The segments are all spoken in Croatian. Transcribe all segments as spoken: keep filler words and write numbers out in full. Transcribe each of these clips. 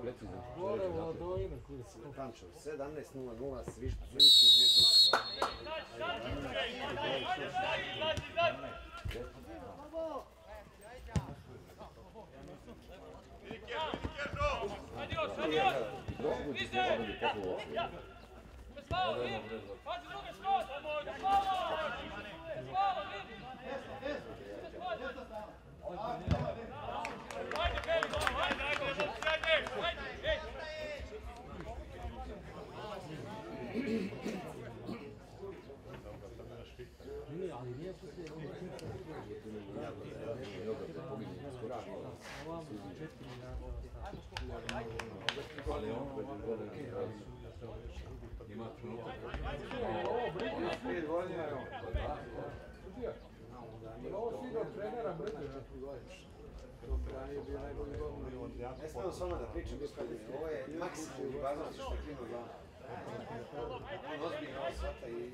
precizan. Gorevo do ime kurac. Pančevo, sedamnaest nula nula, Svišt, Zrinski, Zvižduk. Ali on koji je gore ima trenutak. pet godina je on. Ovo si do trenera Mrđe. Ne smemo s vama da pričam, gospodine. Ovo je maksimum ljubaznosti što je klima dva. On ozbiljno ovo shvata i...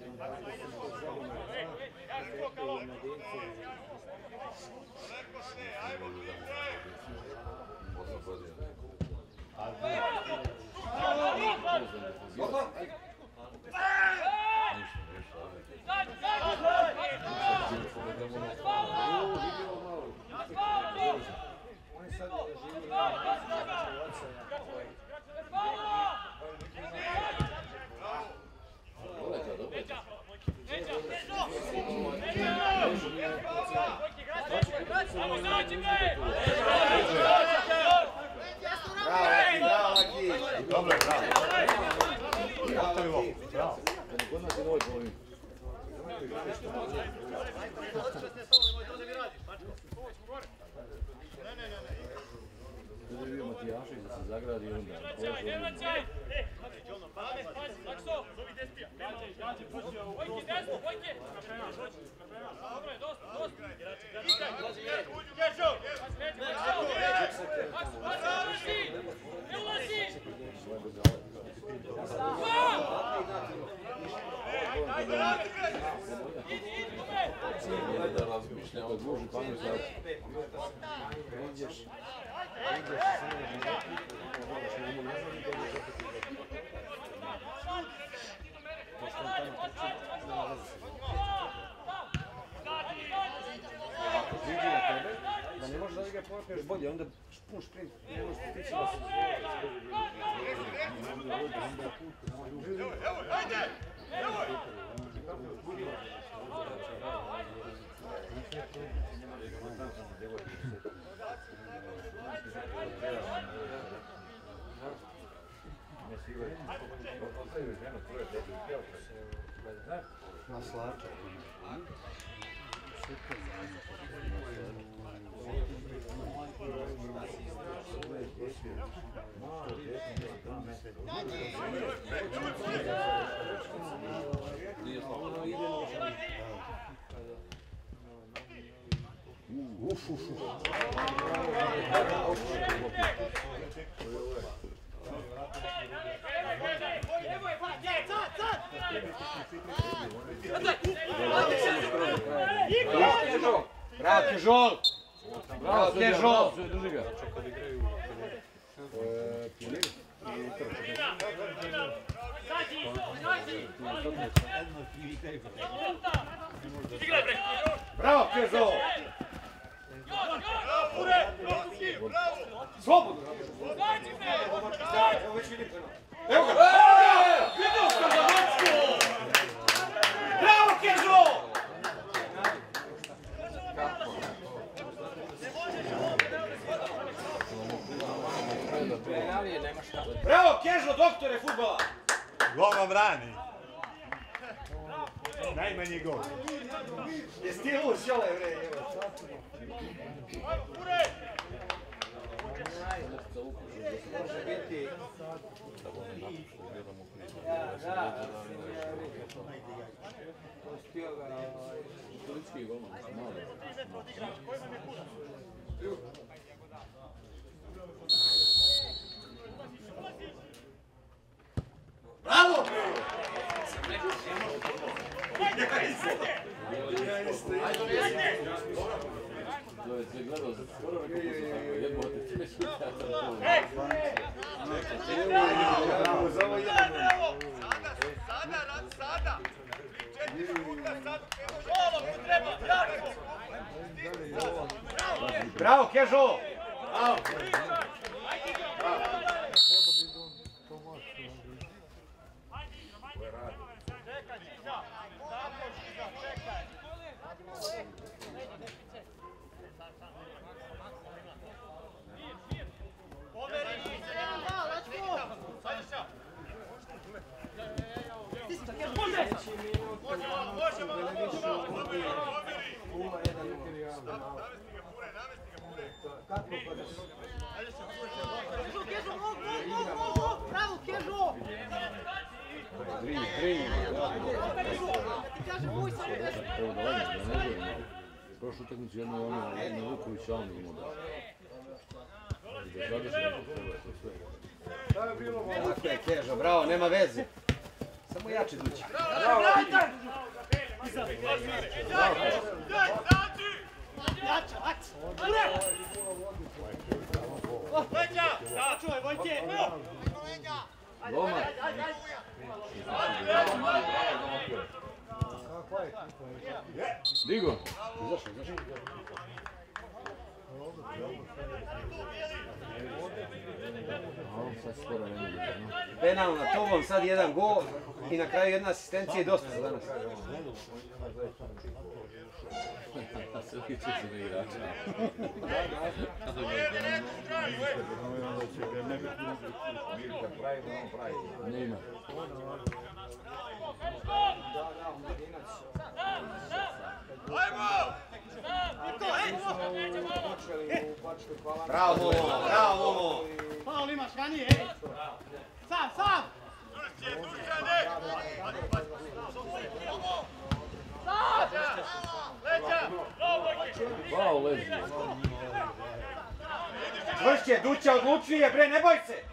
Dobro, bravo. Ostavi loptu, bravo. Kod nas je novoj polovini. Kada je bio Matijašić da se zagradi i onda... Da razmišlja o druži pamet sad. Ideš. Da ne možeš da ga popiješ bolje, onda pun šprint. Ne možeš stići da se... Evo, ajde! Evo! Maslača. Uf, uf, uf. Bravo, Kežol! Bravo, Kežol! Drži ga. Bravo, Kežol! Slobodno! Evo već vidim prema. Evo ga! Vidio sam za mačku! Bravo, Kežol! Bravo, Kežo, doktore fudbala! Gol vam brani. Najmanji gol. Jesi ti luz, jole, bre, evo. Može biti... Politički golman, malo. Bravo! To je sve gledao, skoro rekao sam tako, jebote, ti me šutja. Za ovo jedan. Sada, sada! Četiri puta sad, golom ti treba, jako! Bravo, Kežo! Bravo! Bravo, Kežo! Drini, drini. Prošlu utakmicu jednu ono na Vuković, a on imao da. I da zadrži neko treba to sve. Tako je, Kežo, bravo, nema veze. Samo jače dući. Bravo, bravo! Jače, jače! Leđa! Čuvaj, Vojke! Doma! Digo! Izašao, izašao. Penal na tobom, sad jedan gol i na kraju jedna asistencija i dosta za danas. Sve će se na igrača. Nema. Bravo, bravo! Paul imaš ranije, ej! Sam, sam! Durće, Durćane! Leđa! Bao leži. Čvršće, Duća, odlučnije, bre, ne boj se!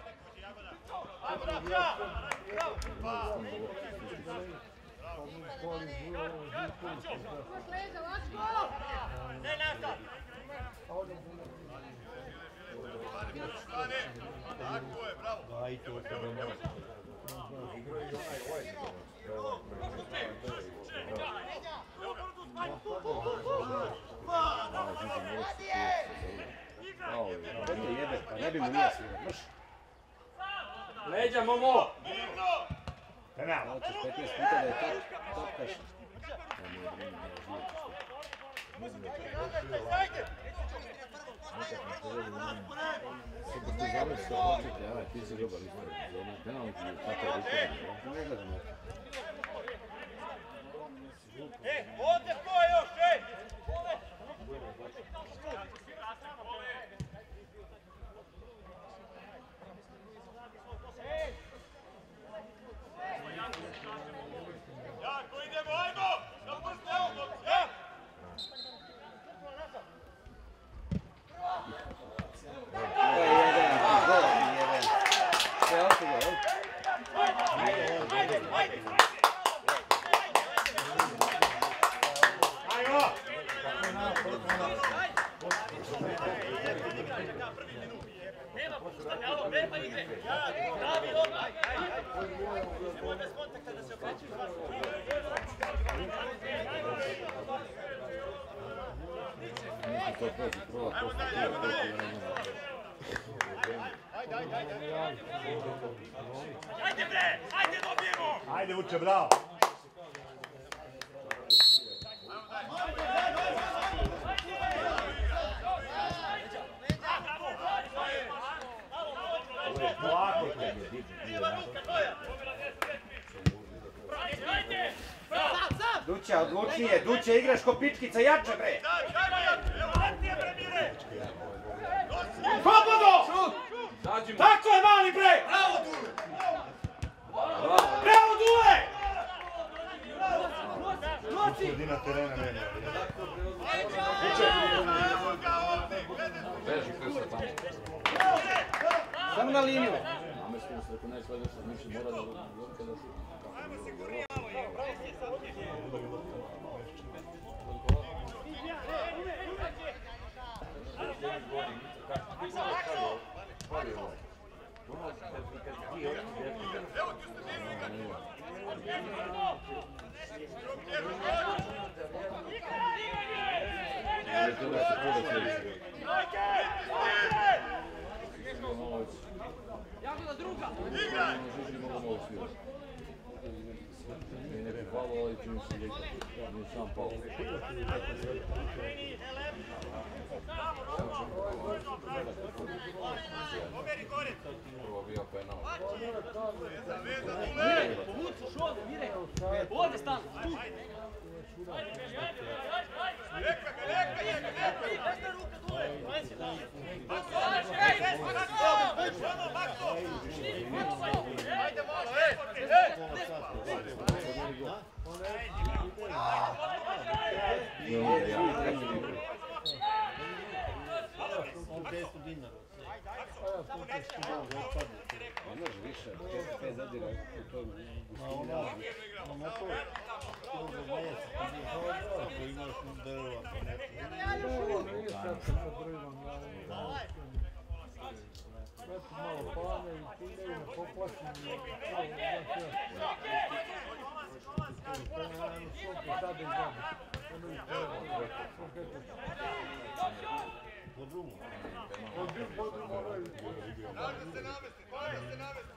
Ne, nastav! Tako je, bravo! Ne bi mu nije svirao, mrš. Leđa, Momo! Penal. Hoćeš petnaest puta da je tapkaš. Ti si dobar izbor. Penalni ti je tako rukom. Ne gledam. E, ovdje ko je još, ej! Jako idemo, ajmo! Zaprstimo, ja! To je jedan, gol i jedan. Sve osugo, jel? Ajde, ajde! Nema puštanja, alo, nema igre! Pravi odmah! Nemoj bez kontakta da se okrećeš vas! To prođe prova, to što ti je Ajde, ajde, ajde! Ajde bre! Ajde dobijemo! Ajde, Vuče, bravo! Polako! Lijeva ruka tvoja! Ajde! Duća, odlučnije, Duća, igraš ko pičkica, jače bre! Slobodno! Tako je, mali bre! Bravo, Dule! Bravo, Dule! Sredina terena nema. Beži krsta tamo. Samo na liniju. Namestimo se, ako ne sve nešto, mislim, mora da Gorka da šuti. je to da se proda sljedeće. Jagoda druga! Igraj! Žiži mogu mogu svirati. I ne bi palo ovaj čim se ljeka. Nije sam pao. Prvo bio penal. Mire, povuciš ovdje, Mire! Ovdje stanu, tu! Leka ga, leka je, leka! Desna ruka dole! Bakso! Bakso! Bakso! Ajde malo, ej! Može više, pet zadira u tom gustinama. Na motor, to za mjesec, ako imaš drva, pa ne. Nije sad se na drvom, Već malo pane i time na poplašenju. Po drumu. Možda se navesti, možda se navesti!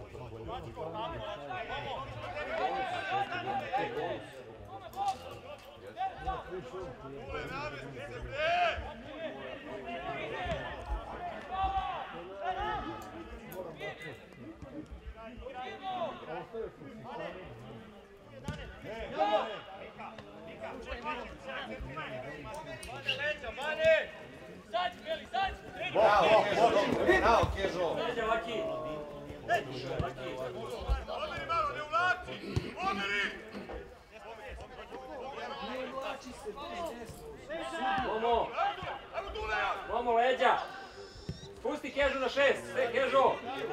Ule navesti se, bre! Bravo, Kežo! Bravo, Kežo! Odmeri malo, ne uvlači! Odmeri! Momo! Momo, leđa! Pusti Kežu na šest! Sve, Kežo!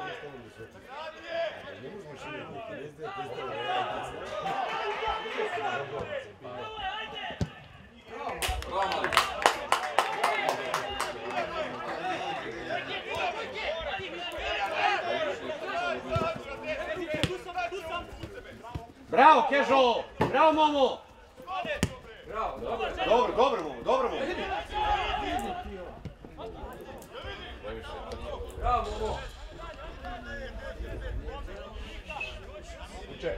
Bravo, Kežo! Bravo, Momo! Bravo, dobro! Dobro, dobro, Momo, dobro, Momo! Bravo, Momo! Uče.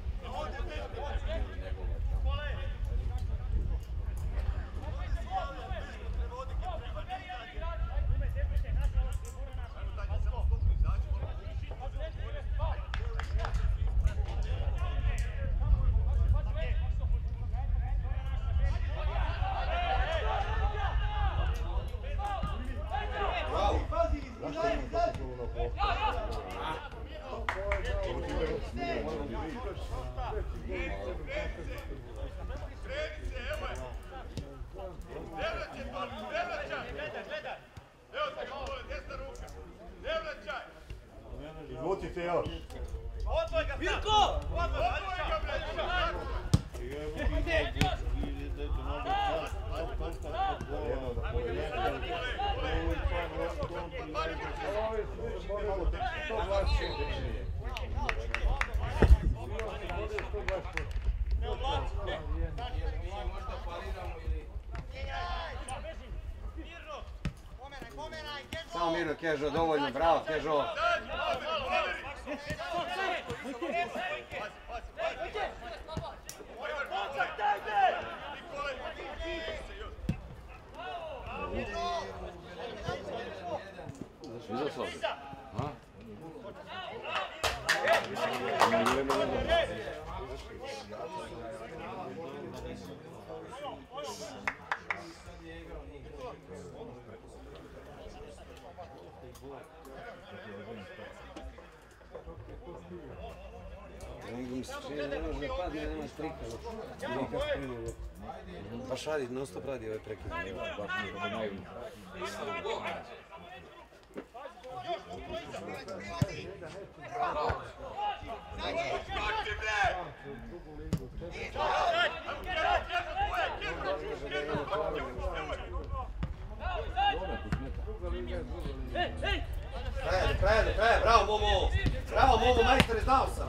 Izvucite još. Odvoj ga, Virko! Odvoj ga, Samo mirno, Kežo, dovoljno, bravo, Kežo. Izašao si? A? Nego mi se čini, ne može da padne, nema strika. Nikad sprinu. Baš radi, non stop radi ove prekine. Baš mi je naivno. Traje, traje, traje, bravo Momo! Bravo Momo, majstore, znao sam!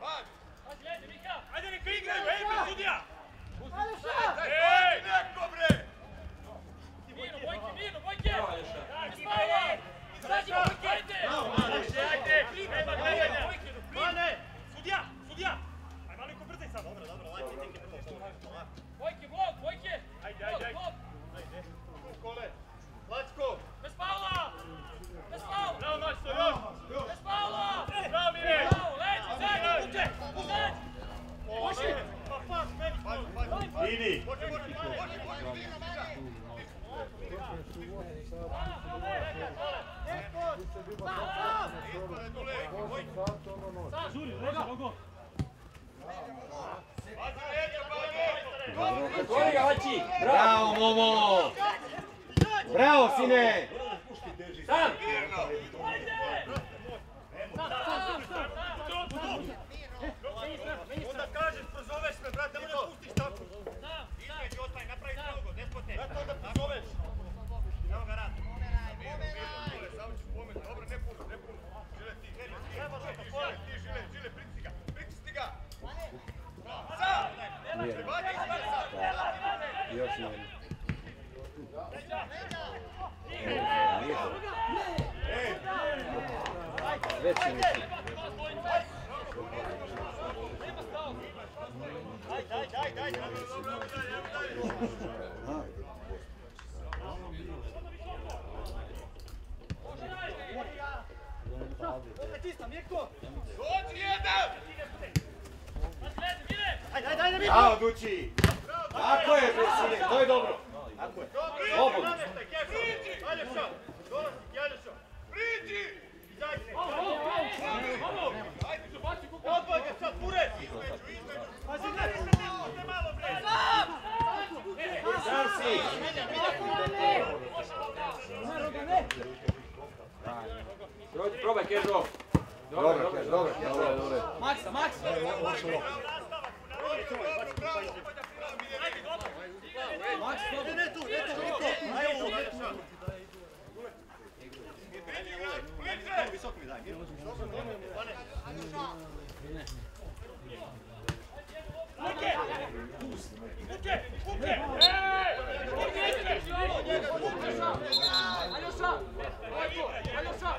Ajde, neka igraju, ej, bez sudija! Ej, neko bre! Mirno, Bojke, mirno, Bojke! Ispali! Izađi, Bojke, ajde! Ajde, ajde! Nema gledanja! Mane! Sudija, sudija! Aj, maliko brzaj sad. Dobro, dobro, lajte, teke. Bojke, blok, Bojke! Ajde, ajde, ajde! Ajde, kole! Lacko! Bez faula! Bez faula! Bravo, Mačto, još! Bez faula! Bravo, Mire! Bravo, leđi, zađi, uče! Uzađi! Uši! Pa, pa, meni! Idi! Bože, bože, bože, bože! Goli ga, Laći! Bravo, Momo! Bravo, sine! Sam! Onda kažeš, prozoveš me, brate, ne možeš pustiš tako. Između otaj, napravi drugo, despote. Zato onda prozoveš. Evo ga rad. Samo ću pomet, dobro, ne puno, ne puno. Žile ti, žile ti, žile, žile, pritisni ga, pritisni ga. Sad! Vadi, izvadi sad. Još jedan. Veći mislim. Ajde, ajde, ajde, ajde. Dođi jedan! Ajde, ajde, ajde, Bravo, Dući! Tako je, bre, sine, to je dobro. Tako je. Slobodno. Priđi! Aljoša! Dolazi, Aljoša! Priđi! Izađi! Ajde, zabaci kuku! Odboj ga sad, pure! Između, između! Pazi, ne, ne, malo, bre! Sam si! Probaj, Kežo! Dobro, dobro, dobro, dobro, dobro. Maksa, Maksa! Ne, ne, tu, ne, tu, ne, tu! Ajde, tu! Visoko mi daj, mirno. Kuke! Kuke! Kuke! Aljoša! Aljoša!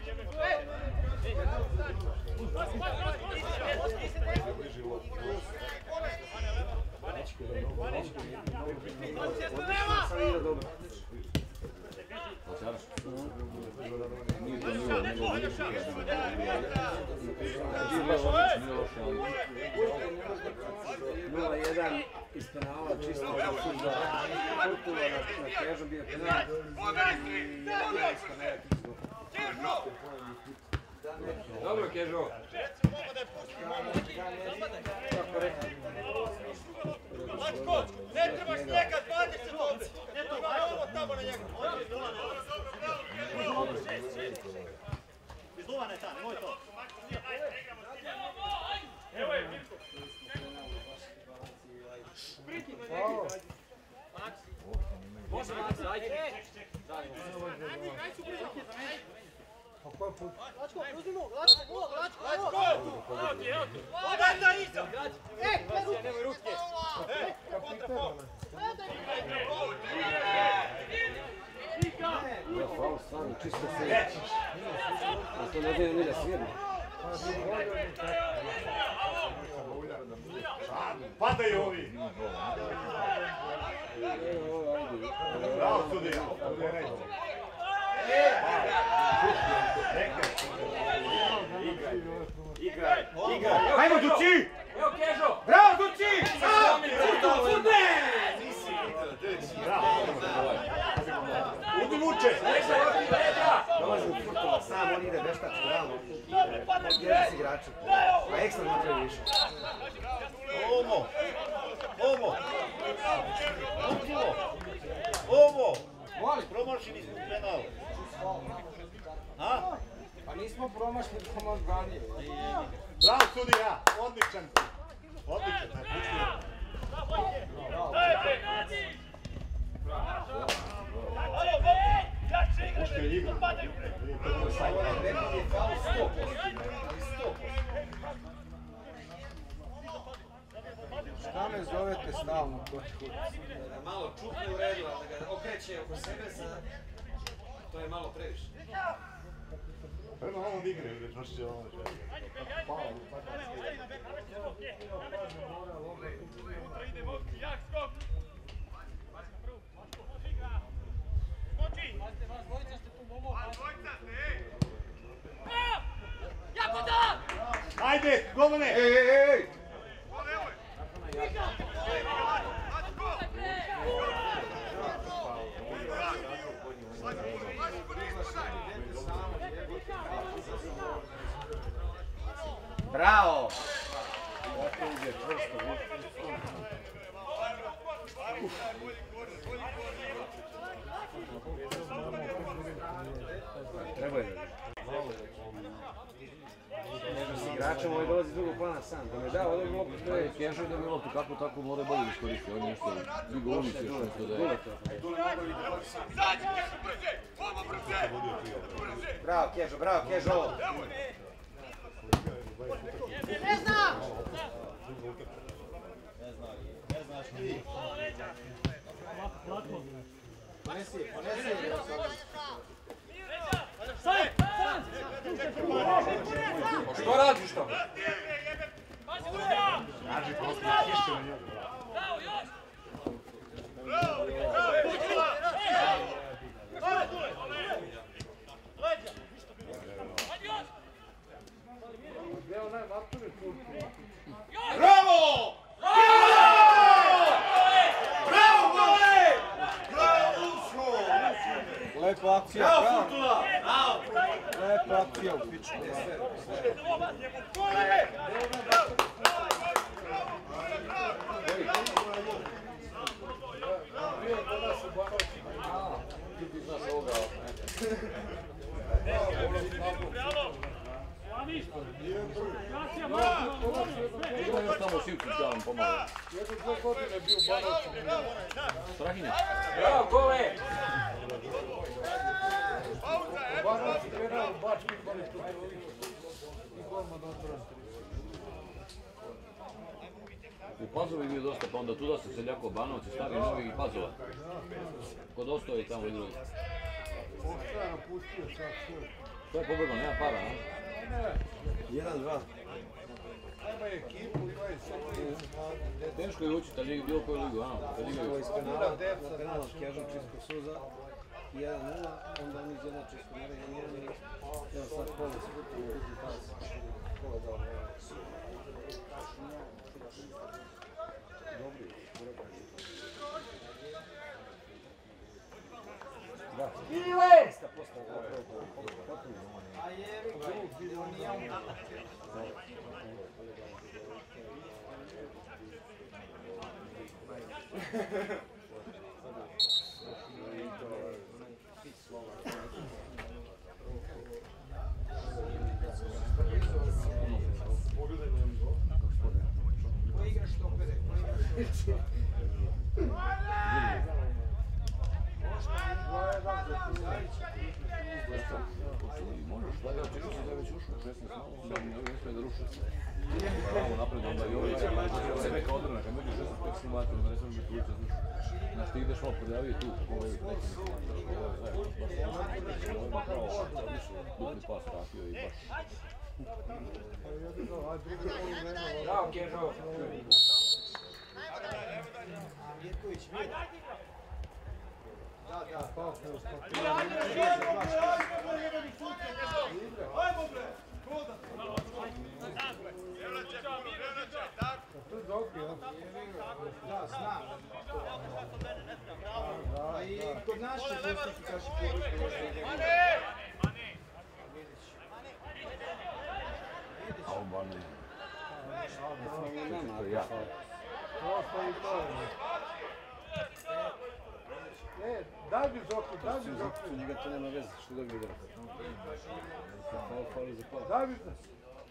nula jedan iz penala, čisto suza. Kurtula na Kežom bio penal. Dobro, Kežo! Kako rekao? Mačko, ne trebaš njega, dvadeset ovdje! Ne to, ajde ovo tamo na njega! Izluvana je ta, nemoj to! Evo je, Mirko! Može, Maksa, ajde! Kako je put? Lačko, uzmi mu, Lačko, Lačko, Lačko! Evo ti, evo ti! Odaj da iza! E, ne nemoj ruke! E, kontrapol! Ja, faul, stvarno, čisto se rećiš. A to ne znaju ni da svirnu. Padaju ovi! Bravo, sudija! Sudija neće. Igraj, igraj, igraj! Hajmo, Dući! Evo, Kežo! Bravo, Dući! Sudne! Udi muče! Dolazi u Kurtula sam, on ide veštač, realno. Gdje si igrači? Pa ekstra napravi više. Ovo! Ovo! Ovo! Promašili smo penal. A? Pa nismo promašli komandanje. Bravo, sudija! Odličan! Odličan! Puštaj igru. ne zovete stalno kočku? Da malo čupne u redu, ali da ga okreće oko sebe, za... to je malo previše. Prema ovom igre, gdje troši će ovo želje. Jak skok! Ajde, golmane! Ej, ej, ej! Bravo! Treba je s igračem, ovaj dolazi drugog plana sam, da me da ovdje bilo To je Kežo da bi loptu kako tako mora bolje iskoristiti, on je nešto digo ulici još nešto da je. Bravo Kežo, bravo Kežo! Ne znam! Ponesi je, ponesi je! Što radiš to? Raži prosti, kiše na njegu. Bravo! Bravo, gole! Bravo, Usko! Lepa akcija, Bravo, bravo. Futula! Bravo! Lepa akcija u pičku. Ti ti znaš ovoga. Ima još tamo Sivčić da vam pomaga. Jedno dve godine bio u Banovcu. Strahinja. Bravo, Kole! U Banovcu trenao u Bački imali tu i golman odbran. U Pazovi bio dosta, pa onda tuda se seljako Banovci, Stari Novi i Pazova. Kod Ostoje tamo igrali. Ovo je napustio sad sve. To je pobegao, nema para, a? jedan dva. Ima ekipu, ima i sve. Teško je učiti, ali bilo koju ligu, a? Kad igraju. Ovo iz penala, penala Kežo čiskog suza, jedan nula, onda oni izjednače iz penala, jedan jedan i evo sad Kola se puti u puti pas. Kola dao nema. Dobri, dobro. Da. Ile! Sta postao zapravo potpuno. A jevi ga, on nije on. Ko igra štopere? Možeš, da ga čini se da je već ušao u šesnaest malo, da mi ne smije da ruši. Bravo, napred, onda i ovaj sebe kao odrna, kad među šesnaest pet simulatora, onda ne smiješ biti ulica, znaš. Znaš, ti ideš malo podjavije tu, ovo je neki mislim, ovo je zajedno, baš ovo ima kao dupli pas vratio i baš. Bravo, Kežo! Mirković, Mirković. Da, da. Ajmo bre! Da, znam. A i kod nas će pustiti kaži publiku još ide. A on bar ne. To je ja. Prosto i to. E, daj mi Zoku, daj mi Zoku. Njega to nema veze, što da ga igra. Fali za pas. Daj mi Zoku.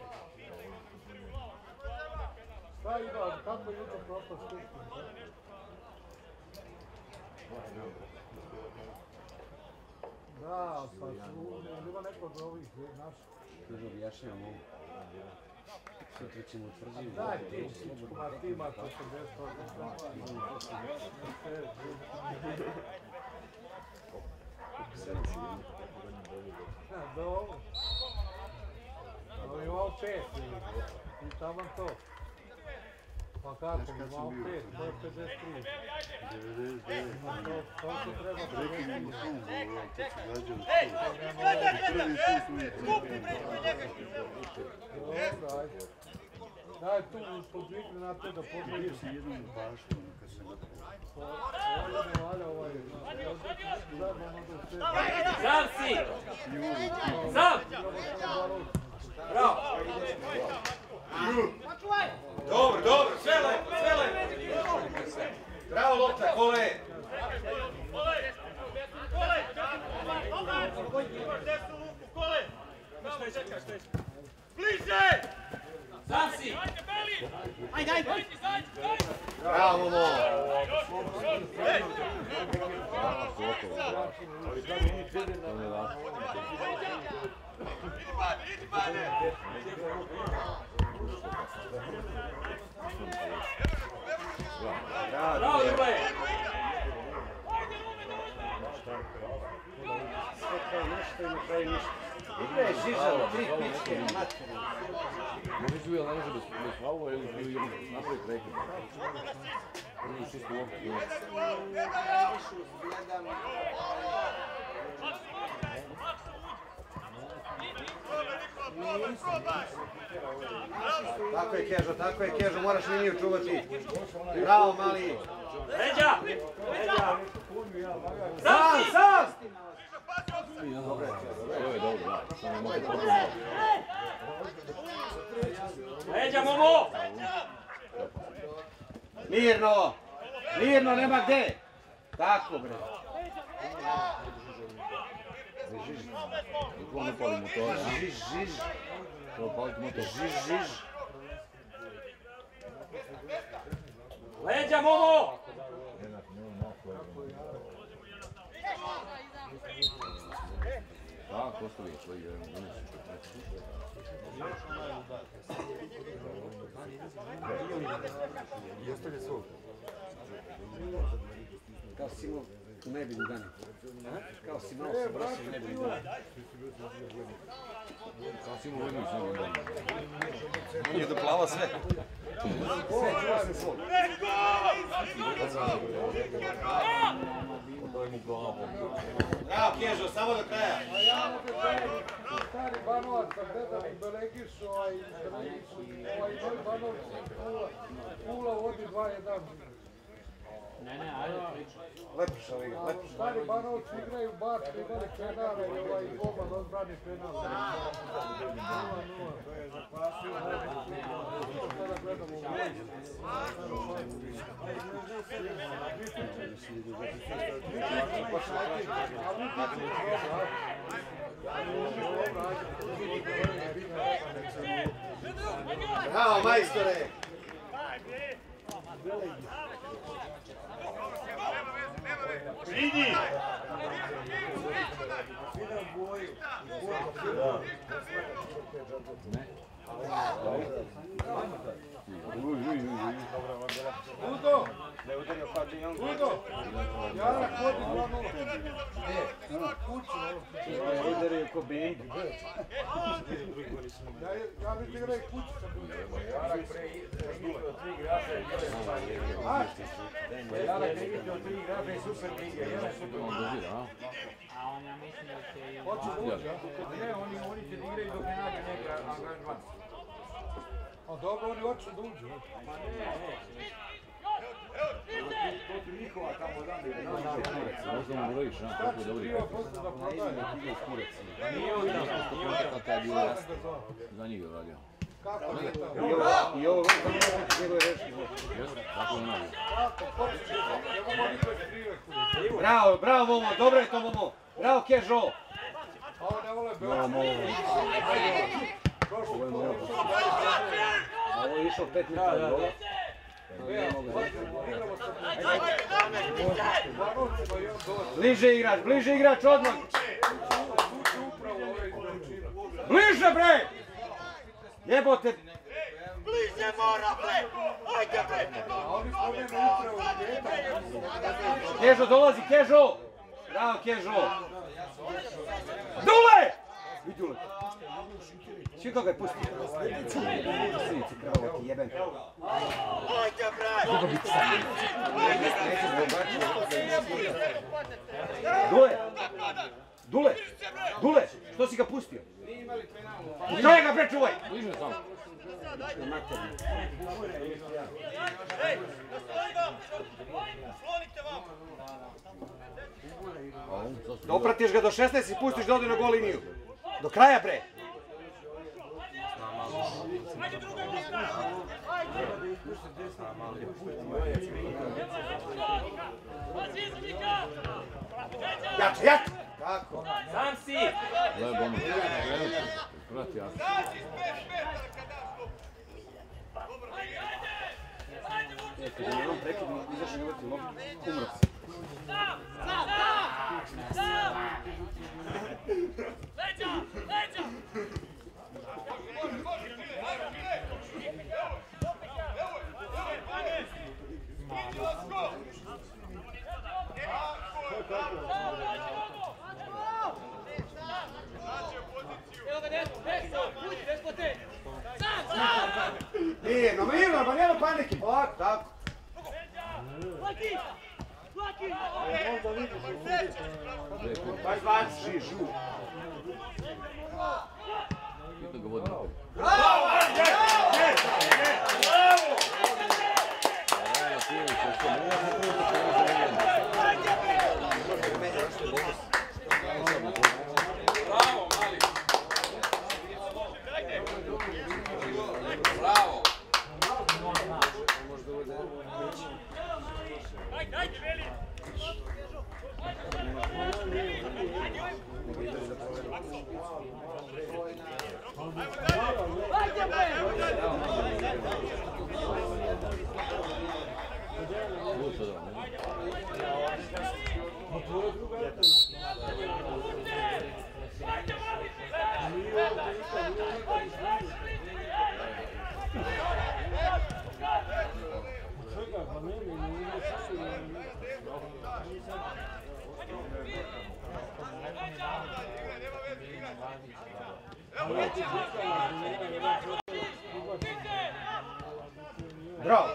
Šta ima, kako je jutro propast kućno? Da, pa ima neko od ovih naših. Kaže, objašnjam ovo. Sutra ćemo utvrđivati. Daj ti čičkuma, ti ima četrdeset osam. Dobro. Ali imao pet. I taman to. Pa kako, imao pet, to je pedeset tri. devedeset devet. To se treba Prekinimo sugu, kad se gađali tu. Gledaj, gledaj, skupi bre, njega. Dobro, ajde. Daj tu, podvikli na to da Vidio podvikli. si jednom baštu kad sam ga Ovo ne valja ovaj. Sam si! Sam! Bravo! Dobro, dobro, sve lepo, sve lepo. Bravo lopta, Kole. Bliže! Sam si! Ajde, ajde! Bravo, Mo. Bravo, Jure! Sve kao nešto i na kraju ništa. Igra je žižala, tri pičke, materine. Može su jel ne može bez faula ili napravi prekid. Prvi čisto loptu. Tako je, Kežo, tako je, Kežo, moraš liniju čuvati. Bravo, mali. Leđa! Leđa! Sam, sam! Dobro je, dobro, da. Samo imate problem. Leđa, Momo! Mirno, mirno, nema gde. Tako, bre. Dok on ne pali motora, a? Žiž, žiž, Treba paliti motor. žiž, žiž. Leđa, Momo! Da, postavi svoj jedan. Kao si imao u najbolji dan. Kao si malo se brosio u najbolji dan. Kao si imao jednu svoj dan. On je doplava sve. Bravo, Kežo, samo do kraja. A ja ovdje taj stari Banovac, kad gledam u Belegišu, ovaj, Belegišu, ovaj novi Banovci, Pula, Pula vodi dva jedan. Ne, ne, ajde pričaj. Lepiša liga, lepiša. Stari Banovci igraju Bačke, imali penale i ovaj Boban odbrani penale. nula nula. Sada gledamo u Bravo, majstore. Vidi! Udo! Udo! Jara, hodi dva nula. Kući, ovo. Udario ko bendu. Ja, ja bih igrao i kući sa Budom. Jarak pre igrao tri igrača i Jarak je igrao tri igrača i super lige. On drži, a? A on ja mislim da će i... Hoće ući, a? Ne, oni, oni će igraju dok ne nađe neka angažman. A dobro, oni hoće da uđu. Pa ne, ne. To su njihova tamo zambi. Možda mu brojiš, a? Šta Kako je će dobri. krivo posle da prodaje? Nije on tamo, nije on tamo. Kada je bilo za njih radio. Kako nije tamo? I ovo, i ovo, njegove reške. Jeste? Tako je radio. Kako? Počeš će da nemamo nikad krive kuće. Bravo, bravo, Momo, dobro je to, Momo. Bravo, Kežo. A ovo ne vole Bravo, Beograd. malo. Prošlo Ovo je to. malo. A ovo je išao pet minuta od gola. Igramo sa Banovcima i on dođe. Bliže igrač, bliže igrač, odmah. Uči upravo ove izvrčine. Bliže, bre! Jebote. Bliže mora, bre! Ajde, bre! A oni spomenu upravo djeta. Kežo dolazi, Kežo! Bravo, Kežo! Dule! Vidi Dule. Svi koga je pustio? Sinici kravo ti jeben. Ajde, bre! Dule! Dule! Dule! Što si ga pustio? Utraje ga bre čuvaj! Bliže samo. Ej, nasloni vam! Slonite vam! Dopratiš ga do šesnaest i pustiš da ode na gol liniju. Do kraja bre! Ajde, druga ruka! Pazi, izvnika! Jače, jače! Kako? Sam si! Gledaj bombu. Vrati jako. Daći iz pet metara kad daš loptu! Ajde, ajde! Ajde, vuči! Kad je jednom prekidu, izašli ne vrti loptu. Kumrac. Sam! Sam! Sam! Sam! Leđa! Leđa! Mirno, mirno, pa nema panike, polako, tako. Laki! Laki! Pa izbaci, ži, žu. Bitno ga vodi napolje. Bravo! Bravo! Bravo, mali! Bravo! Ajde, ajde, veli! Ajde, Bravo!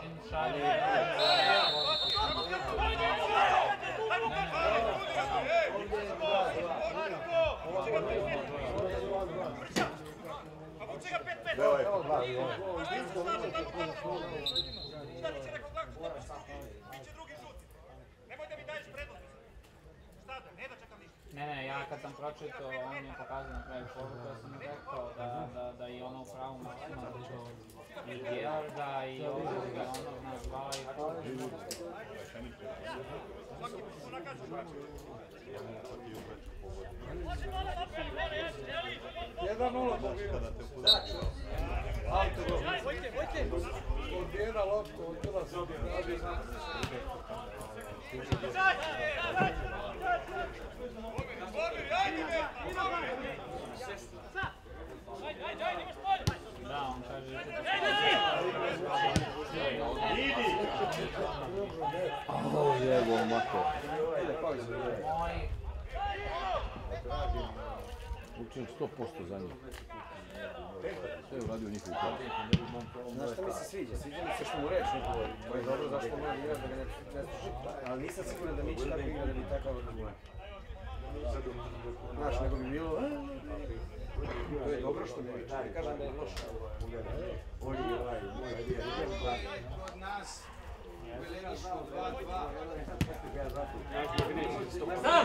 Ne, ne, ja kad sam pročitao, on je pokazao na kraju poruku, ja sam mu rekao da, da, da i ono u pravu matematiku i Gerarda i ovog i onog nas dva i poruku. Jedan nula pobjeda. Auto, Vojte, vojte! odbijena lopta, odbila se. Da, on kaže... O, jebo, mako. Moj... Učin sto posto za njih. Sve je uradio njihovu klasu. Znaš što mi se sviđa? Sviđa mi se što mu reći neko voli. To je dobro zašto mora igrati da ga ne, ne sluši. Ali nisam siguran da Mić tako igra da bi takav odgovoran. Znaš, nego bi bilo... To je dobro što mi reći. Ne kažem da je loše. Od nas u Velenišku dva dva. Sam!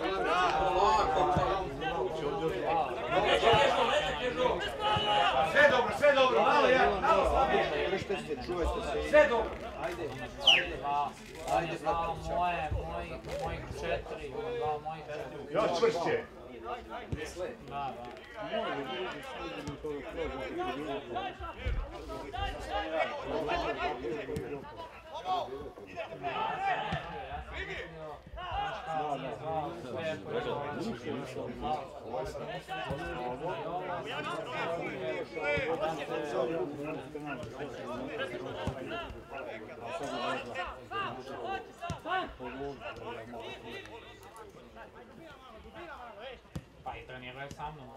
Sve dobro, sve dobro, malo ja, malo slabije. Sve dobro. Ajde, Dva, ajde, dva moje, moji, mojih četiri, dva mojih četiri. Još čvršće. misle. Da, da. kao nije zvao sve koje dolazi. Pa i treniraju sa mnom.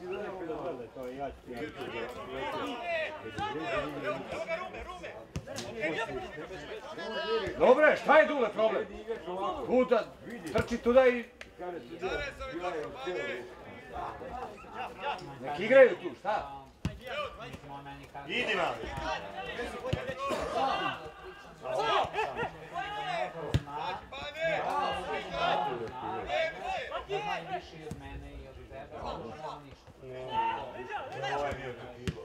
Dobre, šta je Dule problem? Tuda, trči tuda i... Nek igraju tu, šta? Idi nam! Zna i više i od mene i od tebe, ali ne znam ništa. Ovo je bio tekilo.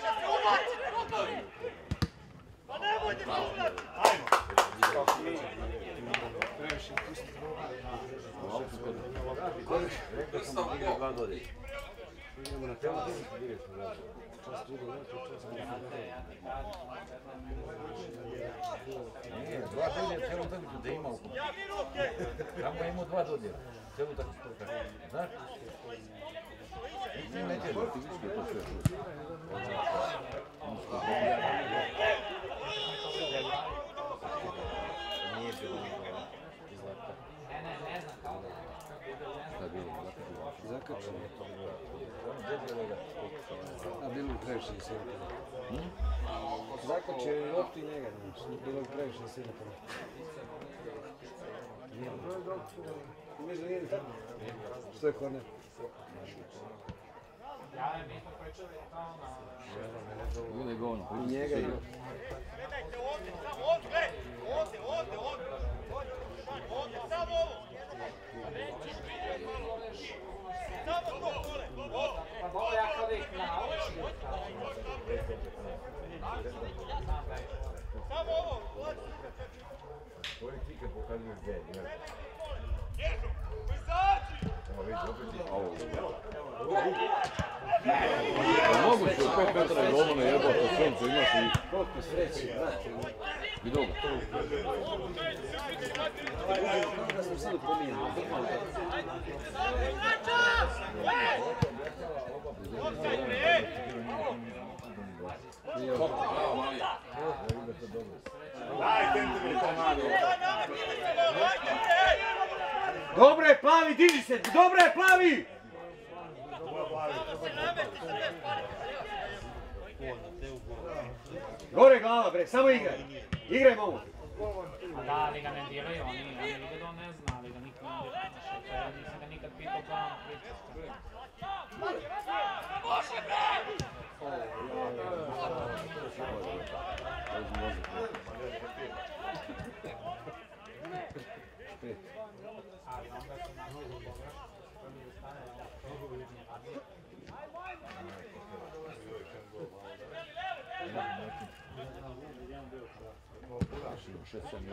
Ajmo! Rekao sam da igra dva dodjelja. Idemo na temu, direktno radi. Čas drugo leto, čas nije, dva dodjelja cijelom takvicu da ima oko. Tamo je imao dva dodjelja. Cijelu takvicu to tako. Znaš? Ti ne tjelo, ti vidiš je to sve čuo. Nije bilo nikoga izlata. Ne, ne, ne znam kao da je. Šta je bilo? Zakačeno. Zakačeno. A bilo je previše sirupana. Zakačio je loptu i njega, bilo je previše sirupana. Imaš da nije tako? Što je korner? Ja mi smo pričali kao na... Bude govno. I njega i Gledajte ovdje, samo ovdje, ovdje, ovdje, ovdje, ovdje, samo ovo. Samo to, Dule, Pa dobro, ja kao da ih naučim. samo ovo. Ovi tike pokazuju gdje, jel? Ježu, izađi! Evo vidi, opet je ovo. Moguće u pet metara je golmana jebati u suncu, imaš i... koliko sreće, brate. Vidio ga. Kako da smo sad upominjali? Daj, tempe mi to malo. Dobro je, plavi, diži se! Dobro je, plavi! Gore glava, bre, samo igraj. Igraj, momo. A da, ali ga ne diraju, oni, oni vide da on ne zna, ali ga niko ne dira. Znači, ja nisam ga nikad pitao kao na priču. Ali onda su napravili pogrešno, što mi je stane, ovo ne radi. šest sedam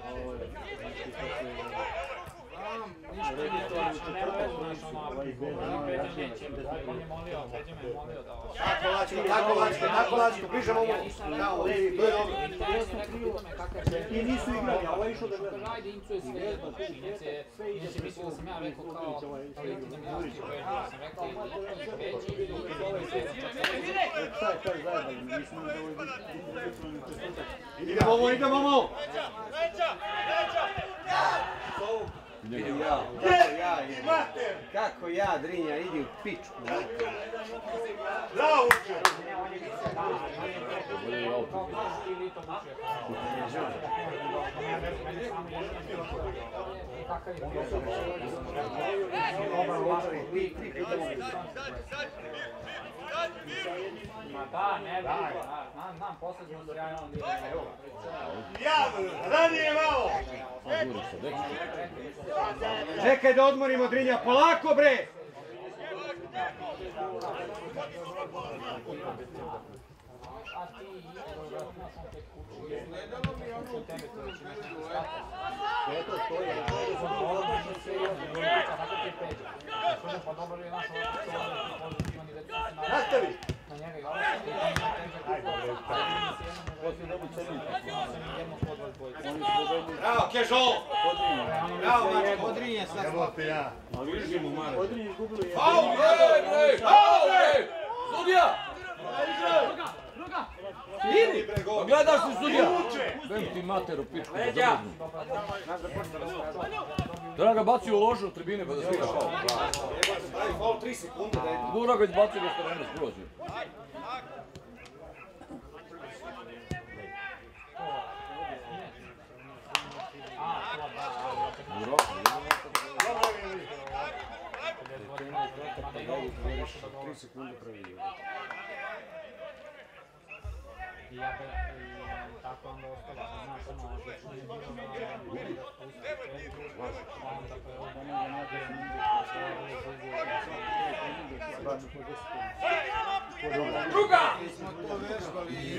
Ništa nije to, nema vezu, znaš, ono, Peđa neće, on je molio, Peđa me je molio da ovo... Tako lačko, tako lačko, tako lačko, bliže momo. Kao, levi, to je dobro. I nisu igrali, a ovo je išao da gleda. Ajde, Incu je sve jedno, inače, inače mislio da sam ja rekao kao, vidite da mi dati Peđa, ja sam rekao i Peđi i Šta je taj zajebali? Nismo da ovo je... Ide momo, ide momo. Leđa, leđa! Idi ja, kako ja, idi. Kako ja, Drinja, idi u pičku. Bravo, uče! kao znaš ili to buče kao... Kakav je to? Ma da, ne vidim, znam, znam, posle smo se javno odigrali. Ja, ranije malo! Čekaj da odmorimo, Drinja, polako, bre! A ti vjerojatno sam tek kući, gledalo mi ono u tebe, to već imaš neki status. Eto, to je, odmah što se je odmah, kako ti je Peđa. Što pa dobro je naš ovdje pozitivan i već su se naravno. Nastavi! Na na njega i ovo sam i on ima težak upravo. Poslije dobu crni. Idemo po dva dvojica. Bravo, Kežo! Bravo, Mačko, Odrinje sad Evo ti ja. A viži mu, Mare. Odrinje izgubili je. Faul, ej, ej, faul, ej! Sudija! Idi bre, Pa go! gledaš li sudija? Bem ti materu, pičku. da Leđa! zabrznu. Treba ga baci u ložu tribine pa da svira faul. Jebate, pravi faul tri sekunde da je. Gura ga izbacio ga s terena skroz. Tri sekunde pravi. I ja bi tako onda ostala, znaš ono, odlično je bilo na gubi, pa onda tako je ovo nema nađe, Druga! Mi smo to vežbali.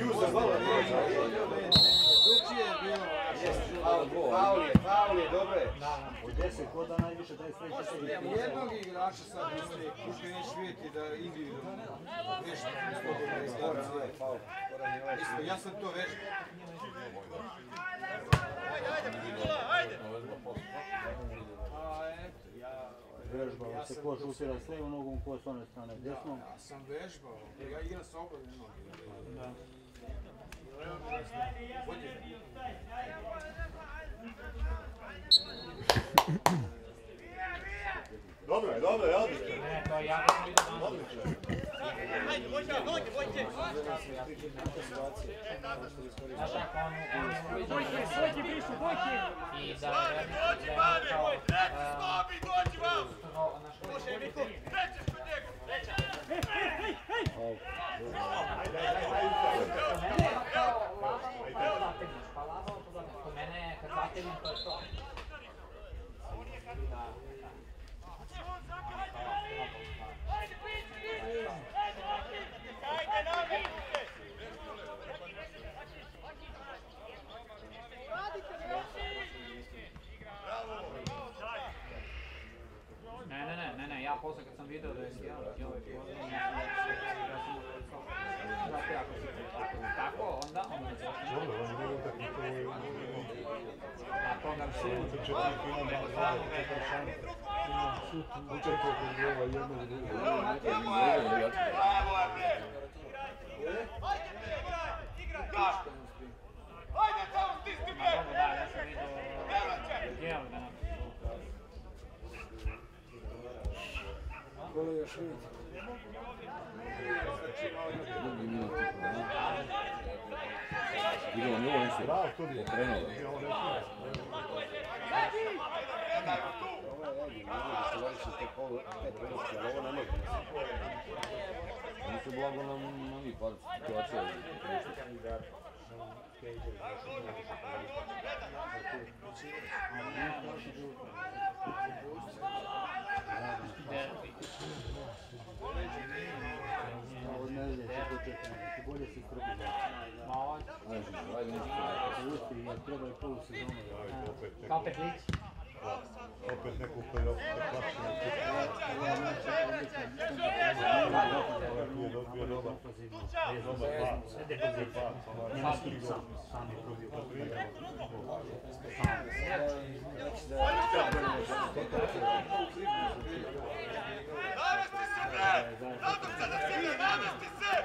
Drugčije je bilo. Faul je, faul je, dobro je. Od deset koda najviše da je sljedeće. Jednog igrača sad misli, kuške neće vidjeti da individualno nešto slobodno izgledati. Isto, ja sam to vežbao. Vežbao se ko šutira s lijevom nogom, ko s one strane desnom. Ja sam vežbao, ja igram sa obodne noge. Dobro je, dobro je, odlično. ne, to je jako sam vidio danas. Odlično. Ajde, Vojka, Vojke, Vojke! Znaš kako on, on je uvijek i da je Dođi, Mare! Treći stopi, dođi vam! Može, Niko! Treći kod njega! Treća! Kod mene je kao labavo pa zategneš, pa labavo pa zategneš. Kod mene je kad zategnem to je to. Ajde, naviknite! Ne, ne, ne, ne, ne, ja posle kad sam vidio da je sjelo i ovaj pozvan, ja sam mu rekao, znate, ako si tako, tako, onda, onda ne zašto. Dobro, on je bilo tako njihovo... A to nam se... Četiri fina da znamo četiri šanse. Učetko kod gleda jedno i drugo. Bravo, bre! Ajde, bre, igraj! Igraj! Ajde, tamo stisni, Ma bre! dobro, da, ja sam vidio... Gel da nam... Kolo još vidite. Drugi minut i pol dana. Igrao mi ovo nešto. Bravo, to je. Okrenuo. Oni su blago na njih par situacija. Od nedelje se početi, ti bolje si srbi. Ma ovo, Ajde, nešto. Uspri, jer treba je polusezonu. kao petlić. Opet neku play-off takvačinu. Je dobio dobar. Dobar pas. Nema s kim sam, sam je probio. Navesti se, bre! Nadam se da si ne navesti se!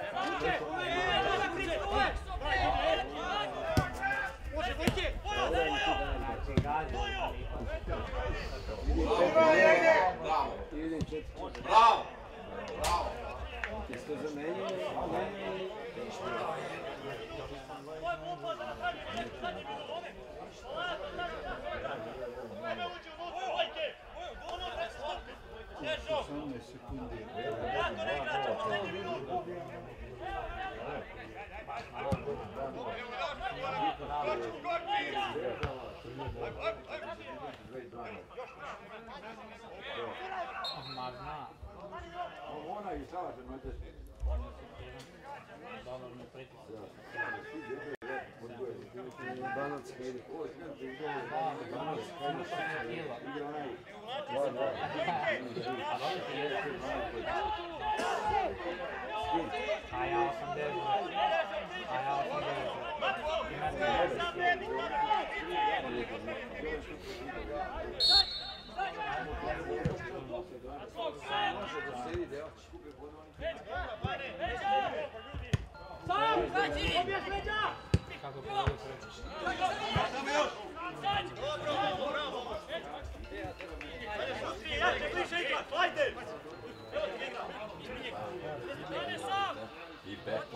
Može, Vojke! Bravo. Idem četiri. Bravo! Bravo! Isto za meni, a meni... osamnaest sekundi. Ma zna. Ona i sama se mete. Dobro me pritisao. Banatska ide. Ovo je kada ide. Banatska kila. Igra onaj. A dobro ti je. A ja osamdeset. A ja osamdeset. Kako pogledaj preći? I beko.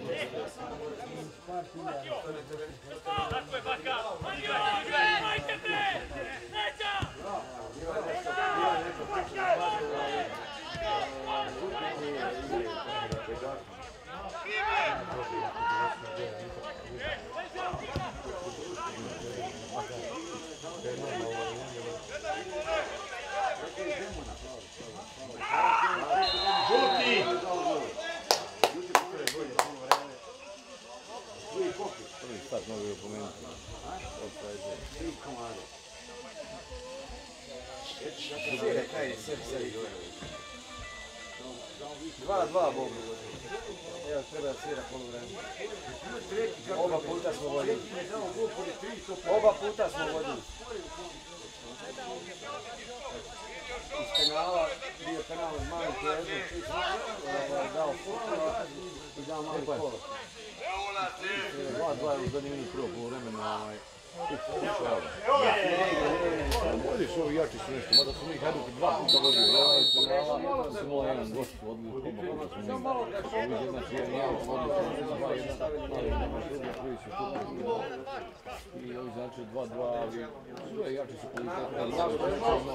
Žuti! Prvi start mogu joj pomenuti. Tri komade. Dva, dva Bogu. Evo, treba da svira poluvreme. Oba puta smo vodili. Oba puta smo vodili. Iz penala, bio penal od Mali Kezu, dao futbol i dao Mali kolo. dva dva je u zadnji minut prvo poluvremena. Vodiš ovi jači su nešto, mada su mi Hajduki dva puta vodili. Jedan iz penala, su nula jedan gosti vodili, oba puta su mi. Ovi znači jedan jedan vodili, dva jedan, ali nema druga koji su tu. I ovi znači dva dva, ali sve jači su kvalitetni.